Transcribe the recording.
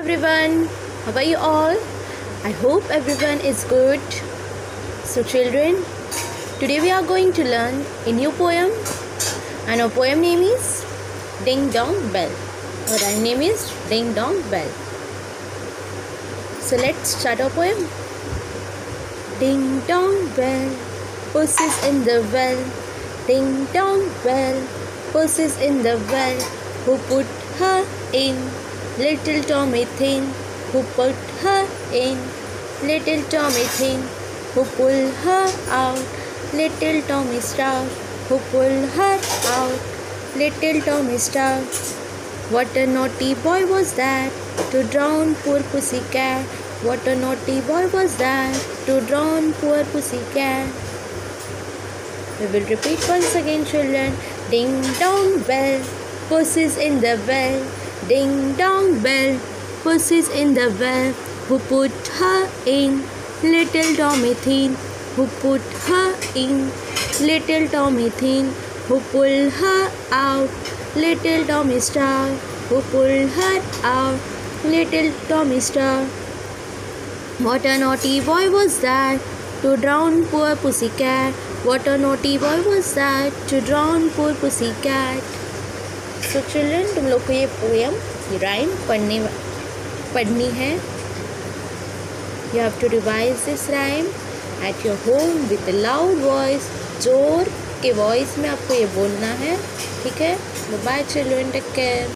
everyone, how are you all? I hope everyone is good. So children, today we are going to learn a new poem, and our poem name is Ding Dong Bell. Our rhyme name is Ding Dong Bell. So let's start our poem. Ding dong bell, pussy's in the well. Ding dong bell, pussy's in the well. Who put her in? Little Tommy Thin. Who put her in? Little Tommy Thin. Who pull her out? Little Tommy Star. Who pull her out? Little Tommy Star. What a naughty boy was that, to drown poor pussycat. What a naughty boy was that, to drown poor pussycat. We will repeat once again, children. Ding dong bell, pussy's in the well. Ding dong bell, pussy's in the well. Who put her in? Little Tommy Thin. Who put her in? Little Tommy Thin. Who pull her out? Little Tommy Star. Who pull her out? Little Tommy Star. What a naughty boy was that, to drown poor pussycat. What a naughty boy was that, to drown poor pussycat. So children, तुम लोग को ये poem, ये rhyme पढ़नी है. You have to revise this rhyme at your home with a loud voice. जोर के voice में आपको ये बोलना है. ठीक है? Bye children, take care.